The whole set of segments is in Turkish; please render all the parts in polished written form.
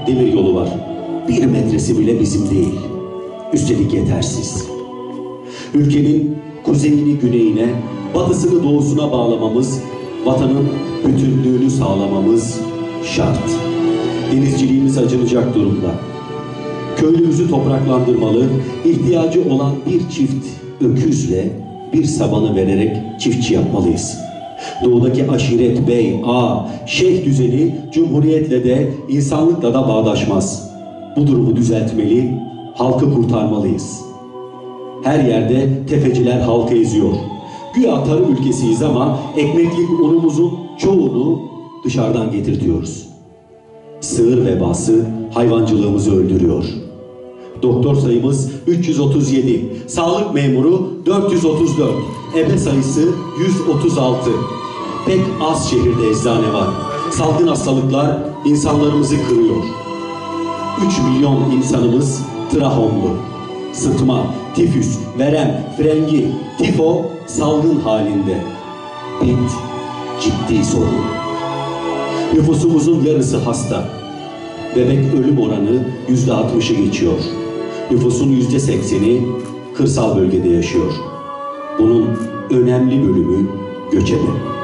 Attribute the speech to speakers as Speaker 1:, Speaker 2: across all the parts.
Speaker 1: demir yolu var. 1 metresi bile bizim değil. Üstelik yetersiz. Ülkenin kuzeyini güneyine, batısını doğusuna bağlamamız, vatanın bütünlüğünü sağlamamız şart. Denizciliğimiz acınacak durumda. Köylümüzü topraklandırmalı, ihtiyacı olan bir çift öküzle bir sabanı vererek çiftçi yapmalıyız. Doğudaki aşiret, bey, ağa, şeyh düzeni cumhuriyetle de insanlıkla da bağdaşmaz. Bu durumu düzeltmeli, halkı kurtarmalıyız. Her yerde tefeciler halkı eziyor. Güya tarım ülkesiyiz ama ekmeklik unumuzun çoğunu dışarıdan getirtiyoruz. Sığır vebası hayvancılığımızı öldürüyor. Doktor sayımız 337, sağlık memuru 434, ebe sayısı 136. Pek az şehirde eczane var. Salgın hastalıklar insanlarımızı kırıyor. 3 milyon insanımız trahomlu. Sıtma, tifüs, verem, frengi, tifo salgın halinde. Bit ciddi sorun. Nüfusumuzun yarısı hasta. Bebek ölüm oranı %60'ı geçiyor. Nüfusun %80'i kırsal bölgede yaşıyor. Bunun önemli bölümü göçebe.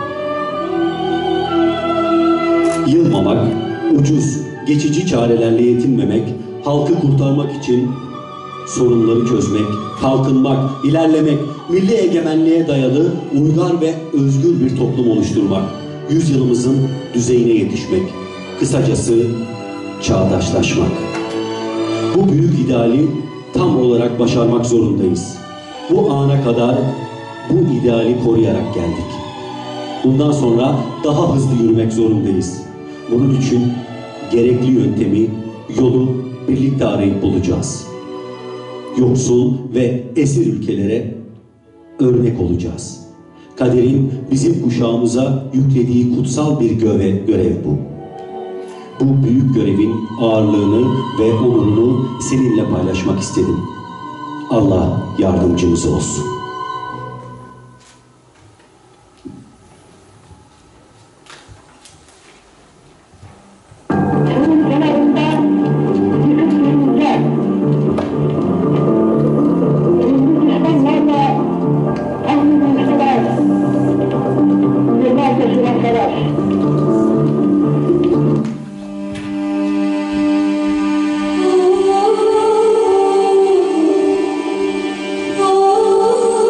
Speaker 1: Yılmamak, ucuz, geçici çarelerle yetinmemek, halkı kurtarmak için sorunları çözmek, kalkınmak, ilerlemek, milli egemenliğe dayalı, uygar ve özgür bir toplum oluşturmak, yüzyılımızın düzeyine yetişmek, kısacası çağdaşlaşmak. Bu büyük ideali tam olarak başarmak zorundayız. Bu ana kadar bu ideali koruyarak geldik. Bundan sonra daha hızlı yürümek zorundayız. Bunun için gerekli yöntemi, yolu birlikte arayıp bulacağız. Yoksul ve esir ülkelere örnek olacağız. Kaderin bizim kuşağımıza yüklediği kutsal bir görev bu. Bu büyük görevin ağırlığını ve onurunu seninle paylaşmak istedim. Allah yardımcımız olsun.
Speaker 2: Oh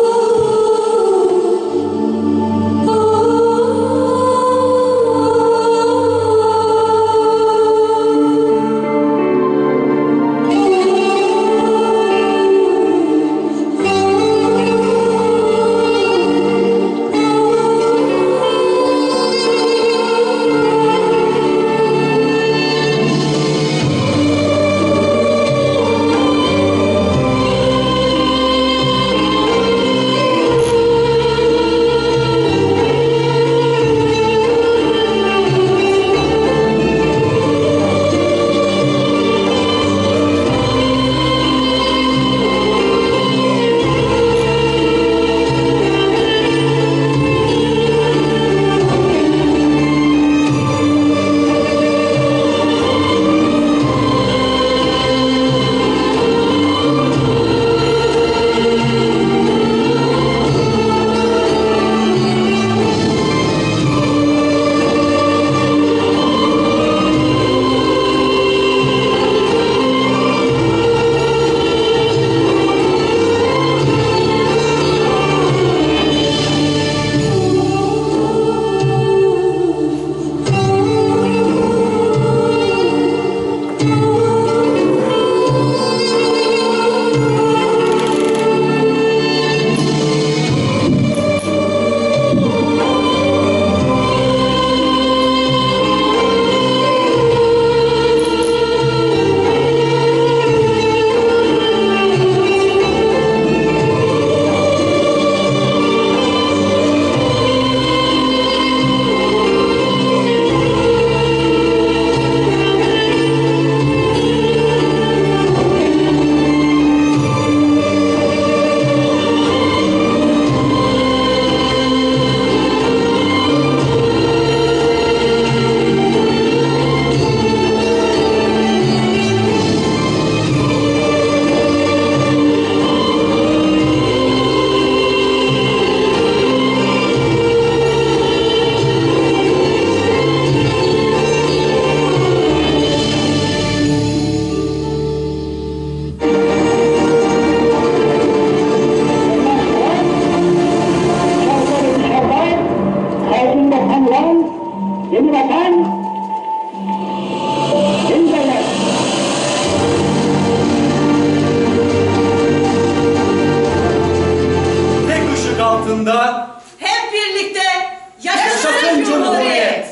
Speaker 2: altında
Speaker 3: hep birlikte yaşasın
Speaker 2: yaşasın
Speaker 3: Cumhuriyet!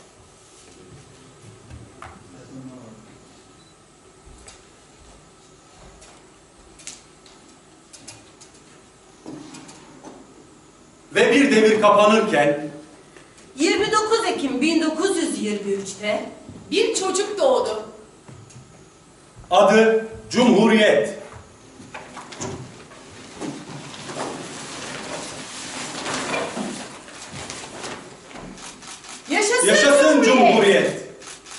Speaker 2: Ve bir devir kapanırken
Speaker 3: 29 Ekim 1923'te bir çocuk doğdu.
Speaker 2: adı Cumhuriyet. Yaşasın Cumhuriyet.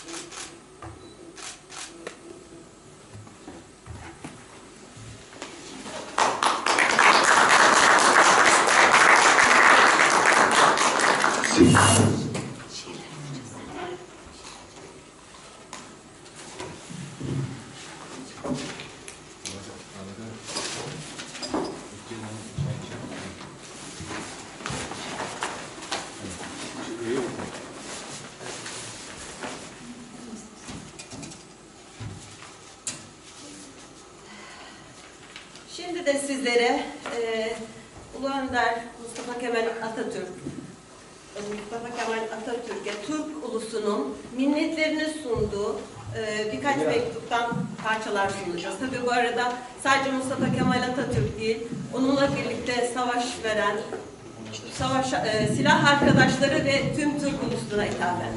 Speaker 3: Şimdi de sizlere Ulu Önder Mustafa Kemal Atatürk'e Türk ulusunun minnetlerini sunduğu birkaç mektuptan parçalar sunacağız. Tabii bu arada sadece Mustafa Kemal Atatürk değil, onunla birlikte savaş veren silah arkadaşları ve tüm Türk ulusuna hitaben.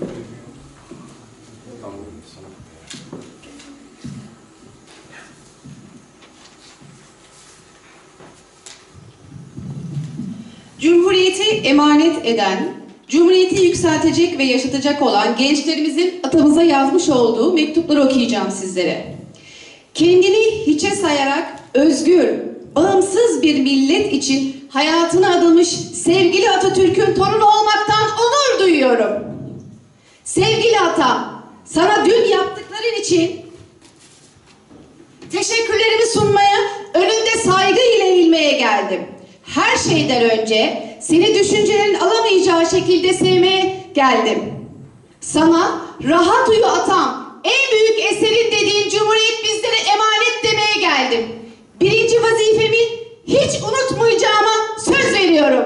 Speaker 4: Cumhuriyeti emanet eden, Cumhuriyeti yükseltecek ve yaşatacak olan gençlerimizin atamıza yazmış olduğu mektupları okuyacağım sizlere. Kendini hiçe sayarak özgür, bağımsız bir millet için hayatını adamış sevgili Atatürk'ün torunu olmaktan onur duyuyorum. Sevgili atam, sana dün yaptıkların için teşekkürlerimi sunmaya, önünde saygı ile eğilmeye geldim. Her şeyden önce seni düşüncelerin alamayacağı şekilde sevmeye geldim. Sana rahat uyu atam, en büyük eserin dediğin Cumhuriyet bizlere emanet demeye geldim. Birinci vazifemi hiç unutmayacağıma söz veriyorum.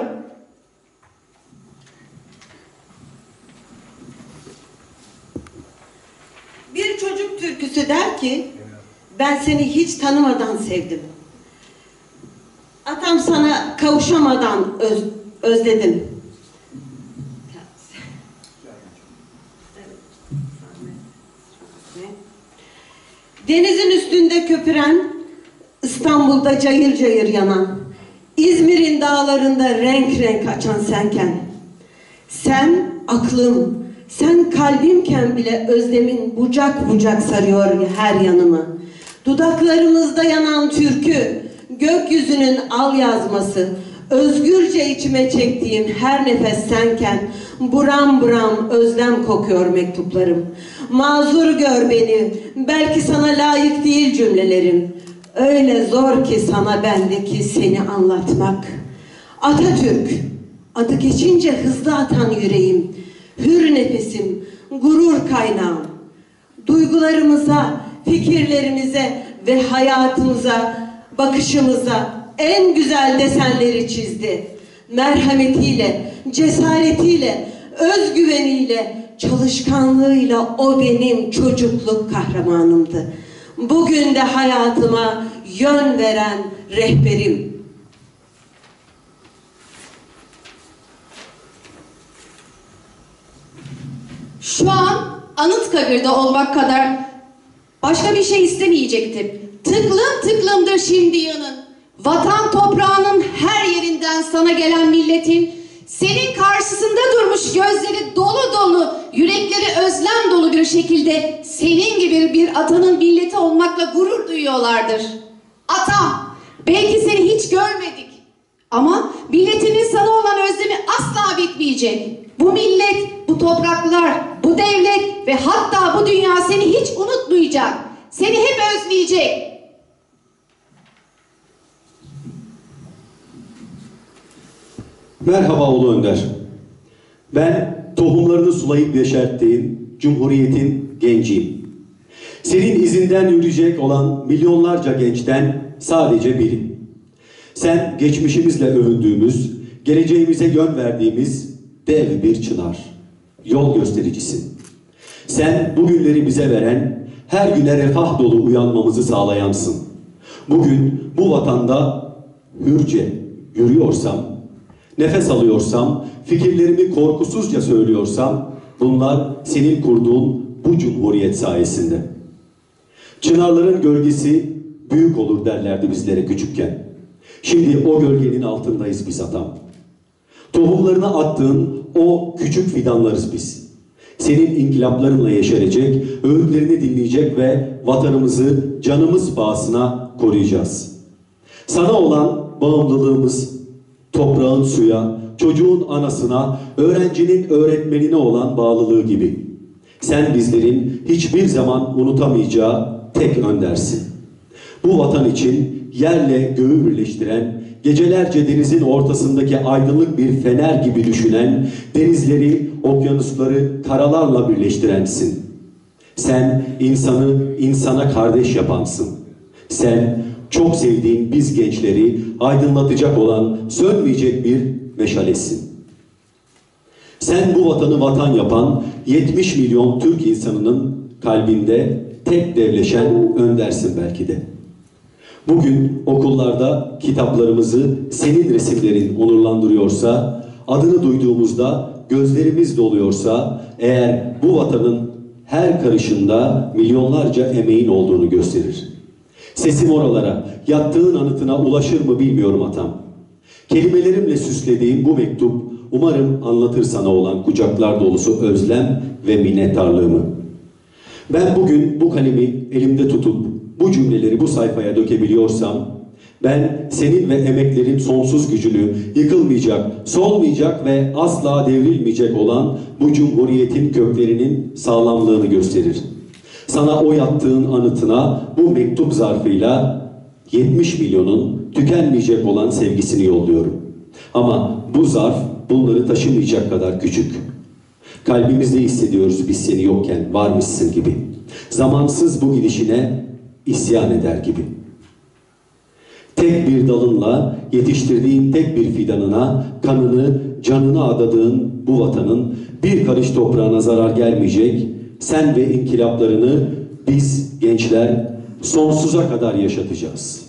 Speaker 3: Bir çocuk türküsü der ki, ben seni hiç tanımadan sevdim. Atam sana kavuşamadan özledim. Denizin üstünde köpüren, İstanbul'da cayır cayır yanan, İzmir'in dağlarında renk renk açan senken, sen aklım, sen kalbimken bile özlemin bucak bucak sarıyor her yanımı. Dudaklarımızda yanan türkü, gökyüzünün al yazması, özgürce içime çektiğim her nefes senken, buram buram özlem kokuyor mektuplarım. Mazur gör beni, belki sana layık değil cümlelerim. Öyle zor ki sana bendeki seni anlatmak. Atatürk, adı geçince hızlı atan yüreğim, hür nefesim, gurur kaynağım. Duygularımıza, fikirlerimize ve hayatımıza, bakışımıza en güzel desenleri çizdi. Merhametiyle, cesaretiyle, özgüveniyle, çalışkanlığıyla o benim çocukluk kahramanımdı. Bugün de hayatıma yön veren rehberim.
Speaker 4: Şu an Anıtkabir'de olmak kadar başka bir şey istemeyecektim. Tıklım tıklımdır şimdi yanın. Vatan toprağının her yerinden sana gelen milletin senin karşısında durmuş, gözleri dolu dolu, yürekleri özlem dolu bir şekilde senin gibi bir atanın milleti olmakla gurur duyuyorlardır. Atam, belki seni hiç görmedik ama milletinin sana olan özlemi asla bitmeyecek. Bu millet, bu topraklar, bu devlet ve hatta bu dünya seni hiç unutmayacak. Seni hep özleyecek.
Speaker 1: Merhaba Ulu Önder. Ben tohumlarını sulayıp yeşerttiğin Cumhuriyet'in genciyim. Senin izinden yürüyecek olan milyonlarca gençten sadece biri. Sen geçmişimizle övündüğümüz, geleceğimize yön verdiğimiz dev bir çınar, yol göstericisin. Sen bugünleri bize veren, her güne refah dolu uyanmamızı sağlayansın. Bugün bu vatanda hürce yürüyorsam, nefes alıyorsam, fikirlerimi korkusuzca söylüyorsam, bunlar senin kurduğun bu cumhuriyet sayesinde. Çınarların gölgesi büyük olur derlerdi bizlere küçükken. Şimdi o gölgenin altındayız biz atam. Tohumlarını attığın o küçük fidanlarız biz. Senin inkılaplarınla yeşerecek, öğütlerini dinleyecek ve vatanımızı canımız pahasına koruyacağız. Sana olan bağımlılığımız toprağın suya, çocuğun anasına, öğrencinin öğretmenine olan bağlılığı gibi. Sen bizlerin hiçbir zaman unutamayacağı tek öndersin. Bu vatan için yerle göğü birleştiren, gecelerce denizin ortasındaki aydınlık bir fener gibi düşünen, denizleri, okyanusları karalarla birleştirensin. Sen insanı insana kardeş yapansın. Sen çok sevdiğin biz gençleri aydınlatacak olan sönmeyecek bir meşalesin. Sen bu vatanı vatan yapan 70 milyon Türk insanının kalbinde tek devleşen öndersin belki de. Bugün okullarda kitaplarımızı senin resimlerin onurlandırıyorsa, adını duyduğumuzda gözlerimiz doluyorsa, eğer bu vatanın her karışında milyonlarca emeğin olduğunu gösterir. Sesim oralara, yattığın anıtına ulaşır mı bilmiyorum atam. Kelimelerimle süslediğim bu mektup umarım anlatır sana olan kucaklar dolusu özlem ve minnettarlığımı. Ben bugün bu kalemi elimde tutup bu cümleleri bu sayfaya dökebiliyorsam, ben senin ve emeklerin sonsuz gücünü, yıkılmayacak, solmayacak ve asla devrilmeyecek olan bu cumhuriyetin köklerinin sağlamlığını gösterir. Sana o yattığın anıtına bu mektup zarfıyla 70 milyonun tükenmeyecek olan sevgisini yolluyorum. Ama bu zarf bunları taşımayacak kadar küçük. Kalbimizde hissediyoruz biz seni yokken varmışsın gibi. Zamansız bu gidişine isyan eder gibi. Tek bir dalınla yetiştirdiğin tek bir fidanına, kanını, canını adadığın bu vatanın bir karış toprağına zarar gelmeyecek, sen ve inkılaplarını biz gençler sonsuza kadar yaşatacağız.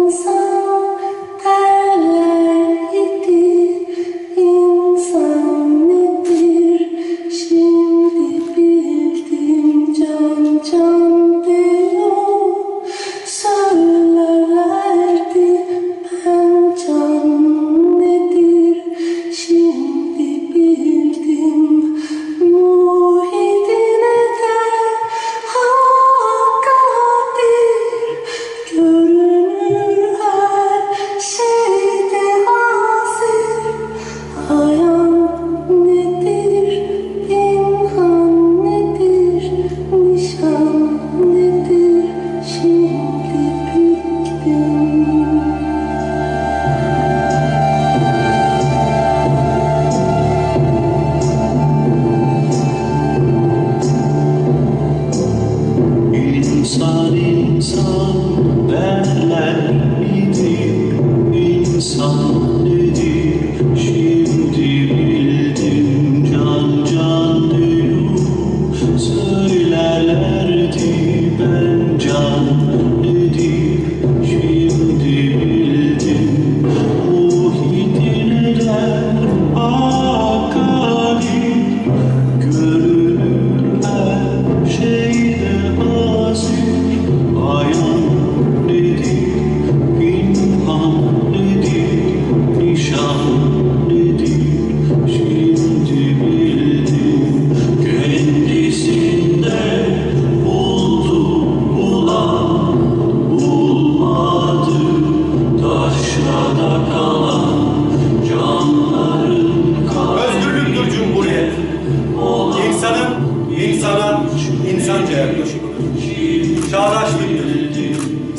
Speaker 5: İnsan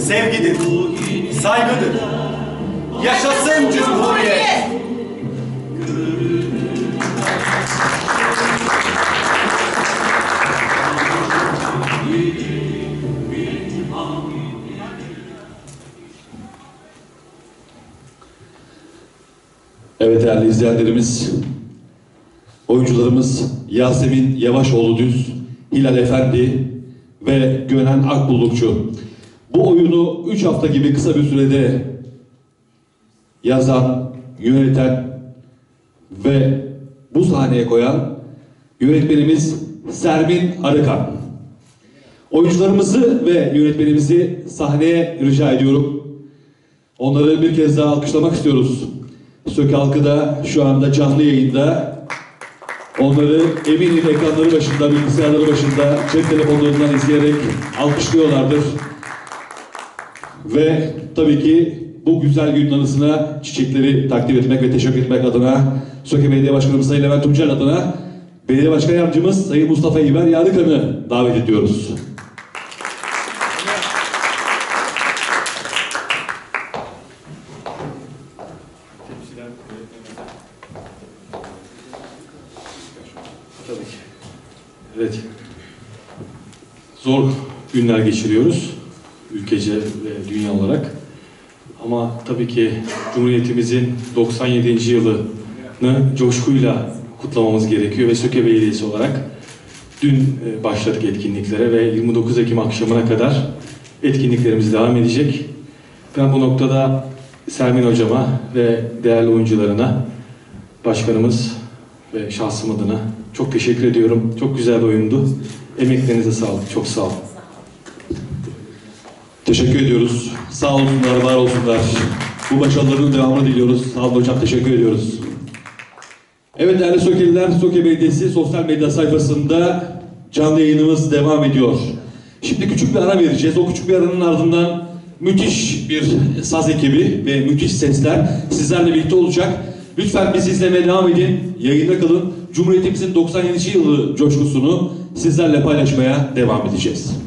Speaker 2: sevgidir, saygıdır. Yaşasın Cumhuriyet!
Speaker 5: Evet değerli izleyenlerimiz, oyuncularımız Yasemin Yavaşoğlu Düz, Hilal Efendi ve Gönen Akbullukçu. Bu oyunu 3 hafta gibi kısa bir sürede yazan, yöneten ve bu sahneye koyan yönetmenimiz Sermin Arıkan. Oyuncularımızı ve yönetmenimizi sahneye rica ediyorum. Onları bir kez daha alkışlamak istiyoruz. Söke halkı da şu anda canlı yayında. Onları eminim ekranları başında, bilgisayarları başında, cep telefonlarından izleyerek alkışlıyorlardır. Ve tabii ki bu güzel günün anısına çiçekleri takdim etmek ve teşekkür etmek adına Söke Belediye Başkanımız Sayın Levent Tunçer adına Belediye Başkan Yardımcımız Sayın Mustafa İber Yarıkan'ı davet ediyoruz. Tabii ki. Evet. Zor günler geçiriyoruz. Ülkece ve dünya olarak. Ama tabii ki Cumhuriyetimizin 97. yılını coşkuyla kutlamamız gerekiyor ve Söke Belediyesi olarak dün başladık etkinliklere ve 29 Ekim akşamına kadar etkinliklerimiz devam edecek. Ben bu noktada Sermin Hocama ve değerli oyuncularına, başkanımız ve şahsım adına çok teşekkür ediyorum. Çok güzel bir oyundu. Emeklerinize sağlık. Çok sağ olun. Teşekkür ediyoruz. Sağ olsunlar, var olsunlar. Bu başarıların devamını diliyoruz. Sağ olun hocam, teşekkür ediyoruz. Evet değerli Sökeliler, Söke Belediyesi sosyal medya sayfasında canlı yayınımız devam ediyor. Şimdi küçük bir ara vereceğiz. O küçük bir aranın ardından müthiş bir saz ekibi ve müthiş sesler sizlerle birlikte olacak. Lütfen bizi izlemeye devam edin. Yayında kalın. Cumhuriyetimizin 97. yılı coşkusunu sizlerle paylaşmaya devam edeceğiz.